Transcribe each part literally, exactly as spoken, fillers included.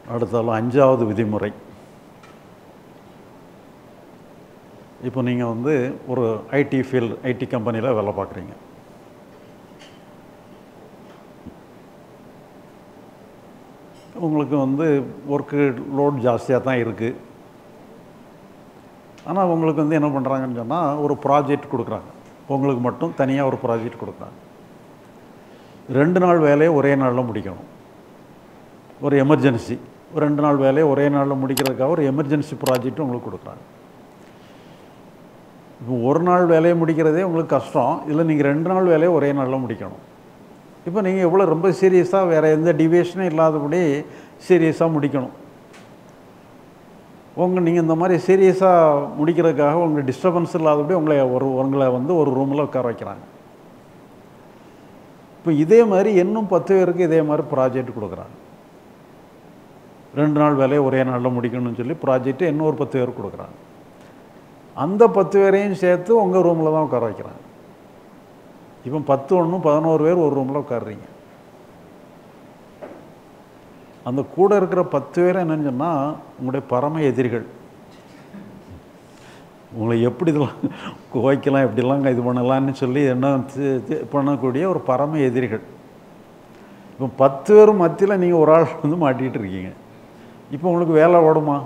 அடுத்தாலும் அஞ்சாவது விதிமுறை. இப்போ நீங்கள் வந்து ஒரு ஐடி ஃபீல்டு ஐடி கம்பெனியில் வேலை பார்க்குறீங்க. உங்களுக்கு வந்து ஒர்க்கு லோட் ஜாஸ்தியாக தான் இருக்குது. ஆனால் உங்களுக்கு வந்து என்ன பண்ணுறாங்கன்னு சொன்னால் ஒரு ப்ராஜெக்ட் கொடுக்குறாங்க. உங்களுக்கு மட்டும் தனியாக ஒரு ப்ராஜெக்ட் கொடுக்குறாங்க. ரெண்டு நாள் வேலையை ஒரே நாளில் முடிக்கணும். ஒரு எமர்ஜென்சி ஒரு ரெண்டு நாள் வேலையை ஒரே நாளில் முடிக்கிறதுக்காக ஒரு எமர்ஜென்சி ப்ராஜெக்ட் உங்களுக்கு கொடுக்குறாங்க. இப்போ ஒரு நாள் வேலையை முடிக்கிறதே உங்களுக்கு கஷ்டம். இதில் நீங்கள் ரெண்டு நாள் வேலையை ஒரே நாளில் முடிக்கணும். இப்போ நீங்கள் எவ்வளோ ரொம்ப சீரியஸாக வேறு எந்த டிவியேஷனும் இல்லாதபடி சீரியஸாக முடிக்கணும். உங்கள் நீங்கள் இந்த மாதிரி சீரியஸாக முடிக்கிறதுக்காக உங்களுக்கு டிஸ்டர்பன்ஸ் இல்லாதபடி உங்களை ஒரு உங்களை வந்து ஒரு ரூமில் உட்கார வைக்கிறாங்க. இப்போ இதே மாதிரி இன்னும் பத்து பேருக்கு இதே மாதிரி ப்ராஜெக்ட் கொடுக்குறாங்க. ரெண்டு நாள் வேலையை ஒரே நாளில் முடிக்கணும்னு சொல்லி ப்ராஜெக்ட்டு இன்னொரு பத்து பேருக்கு கொடுக்குறாங்க. அந்த பத்து பேரையும் சேர்த்து உங்கள் ரூமில் தான் உட்கார வைக்கிறாங்க. இப்போ பத்து ஒன்று பதினோரு பேர் ஒரு ரூமில் உட்காடுறீங்க. அந்த கூட இருக்கிற பத்து பேர் என்னன்னு சொன்னால் உங்களுடைய பரம எதிரிகள். உங்களை எப்படி இதெல்லாம் குவைக்கலாம் எப்படிலாம் இது பண்ணலான்னு சொல்லி என்ன பண்ணக்கூடிய ஒரு பரம எதிரிகள். இப்போ பத்து பேர் மத்தியில் நீங்கள் ஒரு ஆள் வந்து மாட்டிகிட்டு இருக்கீங்க. இப்போ உங்களுக்கு வேலை ஓடுமா?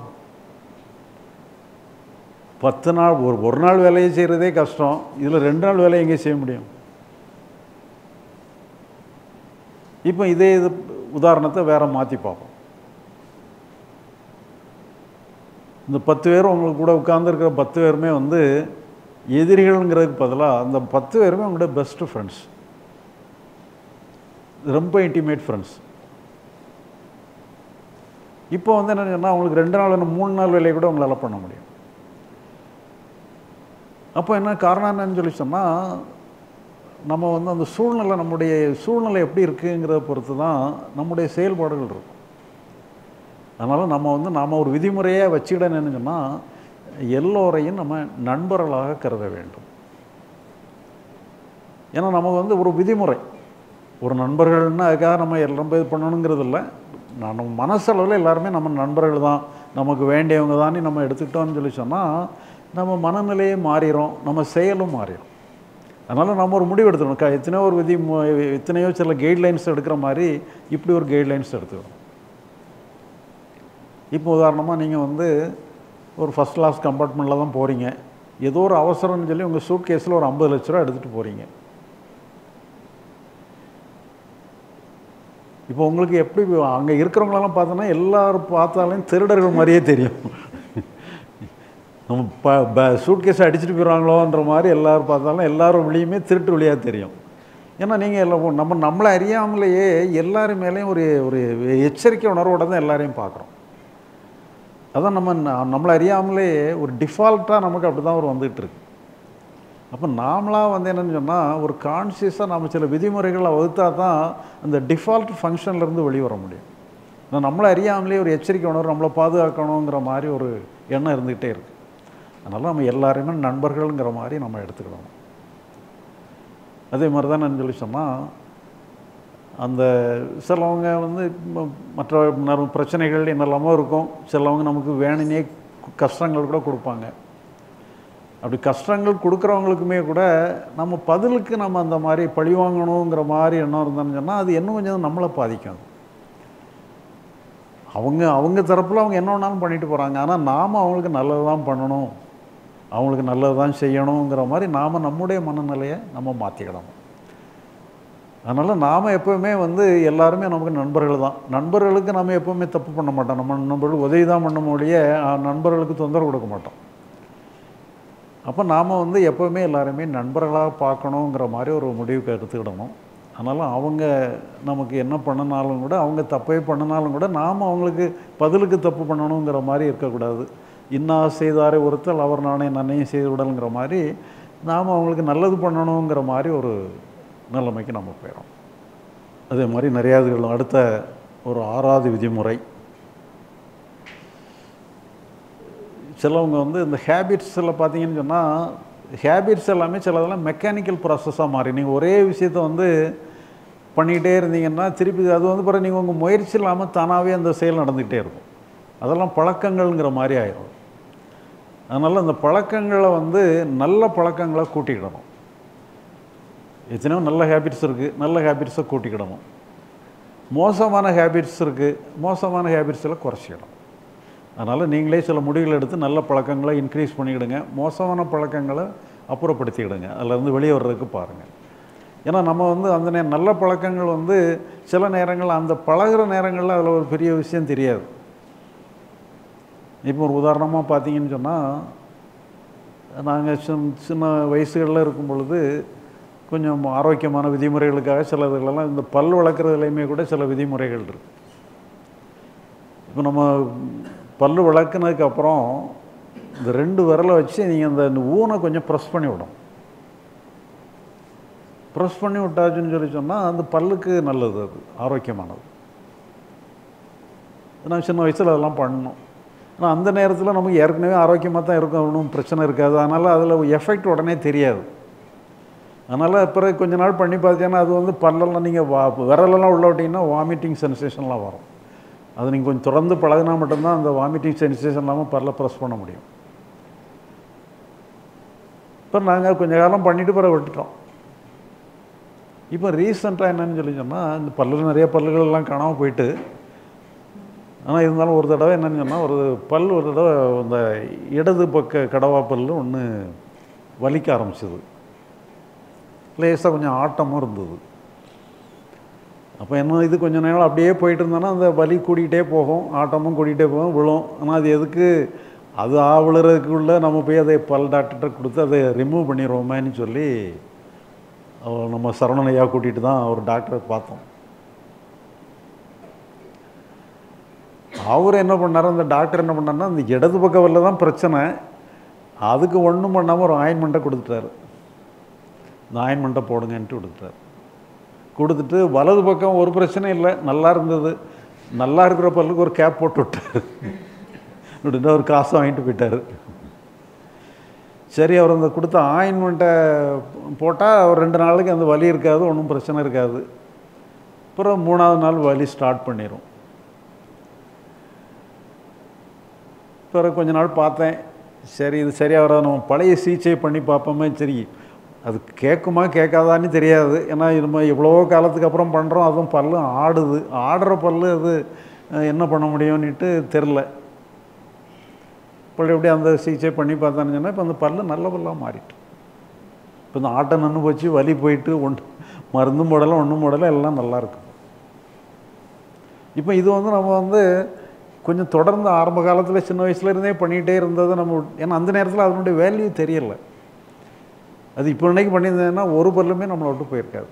பத்து நாள் ஒரு ஒரு நாள் வேலையை செய்கிறதே கஷ்டம். இதில் ரெண்டு நாள் வேலையை எங்கே செய்ய முடியும்? இப்போ இதே இது உதாரணத்தை வேறு மாற்றி பார்ப்போம். இந்த பத்து பேர் உங்களுக்கு கூட உட்கார்ந்துருக்கிற பத்து பேருமே வந்து எதிரிகள்ங்கிறதுக்கு பதிலாக அந்த பத்து பேருமே உங்களுடைய பெஸ்ட்டு ஃப்ரெண்ட்ஸ், ரொம்ப இன்டிமேட் ஃப்ரெண்ட்ஸ். இப்போ வந்து என்ன சொன்னால் அவங்களுக்கு ரெண்டு நாள் மூணு நாள் வேலையை கூட உங்களால் பண்ண முடியும். அப்போ என்ன காரணம் என்னன்னு சொல்லி சொன்னால் நம்ம வந்து அந்த சூழ்நிலை நம்முடைய சூழ்நிலை எப்படி இருக்குங்கிறத பொறுத்து தான் நம்முடைய செயல்பாடுகள் இருக்கும். அதனால் நம்ம வந்து நாம் ஒரு விதிமுறையை வச்சுக்கிட என்னன்னு சொன்னால் எல்லோரையும் நம்ம நண்பர்களாக கருத வேண்டும். ஏன்னா நமக்கு வந்து ஒரு விதிமுறை, ஒரு நண்பர்கள்னா அதுக்காக நம்ம எல்லாம் இது பண்ணணுங்கிறது இல்லை. நம்ம மனசளவில் எல்லாருமே நம்ம நண்பர்கள் தான், நமக்கு வேண்டியவங்க தானே நம்ம எடுத்துக்கிட்டோம்னு சொல்லி சொன்னால் நம்ம மனநிலையே மாறிடும், நம்ம செயலும் மாறிடும். அதனால் நம்ம ஒரு முடிவு எடுத்துக்கணும். க எத்தனையோ ஒரு விதி எத்தனையோ சில கைட்லைன்ஸ் எடுக்கிற மாதிரி இப்படி ஒரு கைட்லைன்ஸ் எடுத்துக்கணும். இப்போ உதாரணமாக நீங்கள் வந்து ஒரு ஃபஸ்ட் கிளாஸ் கம்பார்ட்மெண்ட்டில் தான் போகிறீங்க. ஏதோ ஒரு அவசரம்னு சொல்லி உங்கள் சூட் கேஸில் ஒரு ஐம்பது லட்ச ரூபா எடுத்துகிட்டு போகிறீங்க. இப்போ உங்களுக்கு எப்படி அங்கே இருக்கிறவங்களெல்லாம் பார்த்தோன்னா எல்லோரும் பார்த்தாலும் திருடர்கள் மாதிரியே தெரியும். நம்ம ப ப சூட்கேஸை அடிச்சுட்டு போயிடுவாங்களோன்ற மாதிரி எல்லோரும் பார்த்தாலும் எல்லோரும் வழியுமே திருட்டு வழியாக தெரியும். ஏன்னா நீங்கள் எல்லாம் நம்ம நம்மளை அறியாமலேயே எல்லாரும் மேலேயும் ஒரு ஒரு எச்சரிக்கை உணர்வோடு தான் எல்லாரையும் பார்க்குறோம். அதான் நம்ம நம்மளை அறியாமலே ஒரு டிஃபால்ட்டாக நமக்கு அப்படி தான் ஒரு வந்துகிட்ருக்கு. அப்போ நாமளாக வந்து என்னென்னு சொன்னால் ஒரு கான்சியஸாக நம்ம சில விதிமுறைகளை வகுத்தா தான் அந்த டிஃபால்ட் ஃபங்க்ஷன்லேருந்து வெளியே வர முடியும். ஆனால் நம்மளை அறியாமலே ஒரு எச்சரிக்கை உணர்வு, நம்மளை பாதுகாக்கணுங்கிற மாதிரி ஒரு எண்ணம் இருந்துக்கிட்டே இருக்குது. அதனால் நம்ம எல்லாருமே நண்பர்கள்ங்கிற மாதிரி நம்ம எடுத்துக்கிடணும். அதே மாதிரி தான் நான் சொல்லி சொன்னால் அந்த சிலவங்க வந்து மற்ற பிரச்சனைகள் என்னெல்லாமோ இருக்கும். சிலவங்க நமக்கு வேணுனே கஷ்டங்கள் கூட கொடுப்பாங்க. அப்படி கஷ்டங்கள் கொடுக்குறவங்களுக்குமே கூட நம்ம பதிலுக்கு நம்ம அந்த மாதிரி பழி வாங்கணுங்கிற மாதிரி எண்ணம் இருந்தோன்னு சொன்னால் அது இன்னும் கொஞ்சம் நம்மளை பாதிக்கும். அவங்க அவங்க தரப்பில் அவங்க என்ன வேணாலும் பண்ணிட்டு போகிறாங்க. ஆனால் நாம் அவங்களுக்கு நல்லது தான் பண்ணணும், அவங்களுக்கு நல்லது தான் செய்யணுங்கிற மாதிரி நாம் நம்முடைய மனநிலையை நம்ம மாற்றிக்கிடணும். அதனால் நாம் எப்போவுமே வந்து எல்லாருமே நமக்கு நண்பர்கள் தான். நண்பர்களுக்கு நம்ம எப்போவுமே தப்பு பண்ண மாட்டோம். நம்ம நண்பர்களுக்கு உதவி தான் பண்ண முடிய நண்பர்களுக்கு தொந்தரவு கொடுக்க மாட்டோம். அப்போ நாம் வந்து எப்போவுமே எல்லாருமே நண்பர்களாக பார்க்கணுங்கிற மாதிரி ஒரு முடிவுக்கு எடுத்துக்கிடணும். அதனால் அவங்க நமக்கு என்ன பண்ணினாலும் கூட, அவங்க தப்பே பண்ணினாலும் கூட நாம் அவங்களுக்கு பதிலுக்கு தப்பு பண்ணணுங்கிற மாதிரி இருக்கக்கூடாது. இன்னா செய்தாரே ஒருத்தல் அவர் நானே நன்னையும் செய்து விடலுங்கிற மாதிரி நாம் அவங்களுக்கு நல்லது பண்ணணுங்கிற மாதிரி ஒரு நிலைமைக்கு நம்ம போயிடும். அதே மாதிரி நிறையாதுகள் அடுத்த ஒரு ஆறாவது விதிமுறை. சிலவங்க வந்து இந்த ஹேபிட்ஸில் பார்த்தீங்கன்னு சொன்னால் ஹேபிட்ஸ் எல்லாமே சிலதெல்லாம் மெக்கானிக்கல் ப்ராசஸாக மாறி நீங்கள் ஒரே விஷயத்தை வந்து பண்ணிகிட்டே இருந்தீங்கன்னா திருப்பி அது வந்து பிறகு நீங்கள் உங்கள் முயற்சி இல்லாமல் தானாகவே அந்த செயல் நடந்துகிட்டே இருக்கும். அதெல்லாம் பழக்கங்கள்ங்கிற மாதிரி ஆயிடும். அதனால் அந்த பழக்கங்களை வந்து நல்ல பழக்கங்களை கூட்டிக்கிடணும். எத்தனையோ நல்ல ஹேபிட்ஸ் இருக்குது, நல்ல ஹேபிட்ஸை கூட்டிக்கிடணும். மோசமான ஹேபிட்ஸ் இருக்குது, மோசமான ஹேபிட்ஸில் குறைச்சிக்கணும். அதனால் நீங்களே சில முடிவுகள் எடுத்து நல்ல பழக்கங்களை இன்க்ரீஸ் பண்ணிக்கிடுங்க, மோசமான பழக்கங்களை அப்புறப்படுத்திக்கிடுங்க, அதிலேருந்து வெளியே வர்றதுக்கு பாருங்கள். ஏன்னா நம்ம வந்து அந்த நே நல்ல பழக்கங்கள் வந்து சில நேரங்கள் அந்த பழகிற நேரங்களில் அதில் ஒரு பெரிய விஷயம் தெரியாது. இப்போ ஒரு உதாரணமாக பார்த்தீங்கன்னு சொன்னால், நாங்கள் சின் சின்ன வயசுகளில் இருக்கும் பொழுது கொஞ்சம் ஆரோக்கியமான விதிமுறைகளுக்காக சில இதுகளெல்லாம் இந்த பல் வளர்க்குறதுலையுமே கூட சில விதிமுறைகள் இருக்குது. இப்போ நம்ம பல் விளக்குனதுக்கப்புறம் இந்த ரெண்டு விரலை வச்சு நீங்கள் அந்த ஊனை கொஞ்சம் ப்ரெஸ் பண்ணி விடும். ப்ரெஸ் பண்ணி விட்டாச்சுன்னு சொல்லி சொன்னால் அந்த பல்லுக்கு நல்லது, அது ஆரோக்கியமானது. நான் சின்ன வயசில் அதெல்லாம் பண்ணணும். ஆனால் அந்த நேரத்தில் நமக்கு ஏற்கனவே ஆரோக்கியமாக தான் இருக்கும், ஒன்றும் பிரச்சனை இருக்காது. அதனால் அதில் எஃபெக்ட் உடனே தெரியாது. அதனால் பிறகு கொஞ்ச நாள் பண்ணி பார்த்தீங்கன்னா அது வந்து பல்லெல்லாம் நீங்கள் வா விரலெல்லாம் உள்ள விட்டிங்கன்னா வாமிட்டிங் சென்சேஷன்லாம் வரும். அது நீங்கள் கொஞ்சம் தொடர்ந்து பழகினா மட்டும்தான் அந்த வாமிட்டிங் சென்சேஷன் இல்லாமல் பல்ல ப்ரெஸ் பண்ண முடியும். இப்போ நாங்கள் கொஞ்சம் காலம் பண்ணிவிட்டு பிறகு விட்டுட்டோம். இப்போ ரீசெண்டாக என்னன்னு சொல்லி சொன்னால், இந்த பல்லில் நிறைய பல்லுகள் எல்லாம் காணாமல் போயிட்டு, ஆனால் இருந்தாலும் ஒரு தடவை என்னன்னு சொன்னால், ஒரு பல் ஒரு தடவை அந்த இடது பக்க கடவா பல் ஒன்று வலிக்க ஆரம்பிச்சிது. லேசாக கொஞ்சம் ஆட்டமும் இருந்தது. அப்போ என்ன இது கொஞ்சம் நேரம் அப்படியே போயிட்டு இருந்தோன்னா அந்த வலி கூட்டிகிட்டே போகும், ஆட்டமும் கூட்டிகிட்டே போகும், விழும். ஆனால் அது எதுக்கு, அது ஆவிழுறதுக்குள்ளே நம்ம போய் அதை பல் டாக்டர்கிட்ட கொடுத்து அதை ரிமூவ் பண்ணிடுவோமேன்னு சொல்லி நம்ம சரவணையா கூட்டிகிட்டு தான் ஒரு டாக்டரை பார்த்தோம். அவர் என்ன பண்ணார், அந்த டாக்டர் என்ன பண்ணார்னா, அந்த இடது பக்கம் வரல தான் பிரச்சனை, அதுக்கு ஒன்றும் பண்ணாமல் ஒரு ஆயின்மெண்ட்டை கொடுத்துட்டாரு. இந்த ஆயின்மெண்ட்டை போடுங்கன்ட்டு கொடுத்துட்டார். கொடுத்துட்டு வலது பக்கம் ஒரு பிரச்சனை இல்லை, நல்லா இருந்தது, நல்லா இருக்கிற பல்லுக்கு ஒரு கேப் போட்டு விட்டார். விட்டுட்டு ஒரு காசு வாங்கிட்டு போயிட்டார். சரி, அவர் அந்த கொடுத்த ஆயின்மெண்ட்டை போட்டால் ஒரு ரெண்டு நாளைக்கு அந்த வலி இருக்காது, ஒன்றும் பிரச்சனை இருக்காது. அப்புறம் மூணாவது நாள் வலி ஸ்டார்ட் பண்ணிடும். பிறகு கொஞ்ச நாள் பார்த்தேன், சரி இது சரியாக வராது, நம்ம பழைய சிகிச்சை பண்ணி பார்ப்போமே. சரி, அது கேட்குமா கேட்காதான்னு தெரியாது. ஏன்னா இது எவ்வளோ காலத்துக்கு அப்புறம் பண்ணுறோம், அதுவும் பல்லு ஆடுது, ஆடுற பல்லு அது என்ன பண்ண முடியும்னுட்டு தெரில. இப்போ எப்படி அந்த சிகிச்சை பண்ணி பார்த்தான்னு சொன்னால் இப்போ அந்த பல்லு நல்ல பல்லாக மாறிட்டு, இப்போ இந்த ஆட்டை நின்று போச்சு, வலி போயிட்டு, ஒன்று மருந்தும் போடலாம் ஒன்றும் போடலாம், எல்லாம் நல்லாயிருக்கும். இப்போ இது வந்து நம்ம வந்து கொஞ்சம் தொடர்ந்து ஆரம்ப காலத்தில் சின்ன வயசுலேருந்தே பண்ணிகிட்டே இருந்தது நம்ம. ஏன்னா அந்த நேரத்தில் அதனுடைய வேல்யூ தெரியலை. அது இப்போ இன்னைக்கு பண்ணியிருந்தேன்னா ஒரு பல்லுமே நம்மளை விட்டு போயிருக்காது.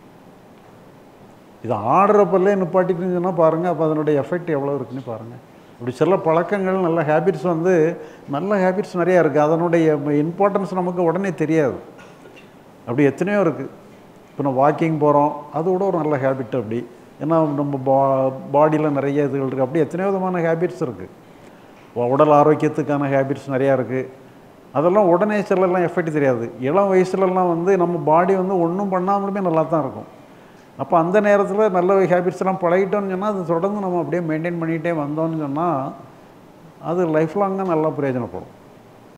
இது ஆடுற பல்லே நிப்பாட்டிட்டுன்னு பாருங்கள், அப்போ அதனுடைய எஃபெக்ட் எவ்வளோ இருக்குன்னு பாருங்கள். இப்படி சில பழக்கங்கள், நல்ல ஹேபிட்ஸ் வந்து நல்ல ஹேபிட்ஸ் நிறையா இருக்குது, அதனுடைய இம்பார்ட்டன்ஸ் நமக்கு உடனே தெரியாது. அப்படி எத்தனையோ இருக்குது. இப்போ நம்ம வாக்கிங் போகிறோம், அது கூட ஒரு நல்ல ஹேபிட். அப்படி ஏன்னா நம்ம பா பாடியில் நிறைய இதுகள் இருக்குது. அப்படி எத்தனையோ விதமான ஹேபிட்ஸ் இருக்குது. உடல் ஆரோக்கியத்துக்கான ஹேபிட்ஸ் நிறையா இருக்குது. அதெல்லாம் உடனே சிலெல்லாம் எஃபெக்ட் தெரியாது. இளம் வயசுலலாம் வந்து நம்ம பாடி வந்து ஒன்றும் பண்ணாமலுமே நல்லா தான் இருக்கும். அப்போ அந்த நேரத்தில் நல்ல ஹேபிட்ஸ்லாம் பழகிட்டோன்னு சொன்னால் அது தொடர்ந்து நம்ம அப்படியே மெயின்டைன் பண்ணிகிட்டே வந்தோம்னு சொன்னால் அது லைஃப் லாங்காக நல்லா பிரயோஜனப்படும்.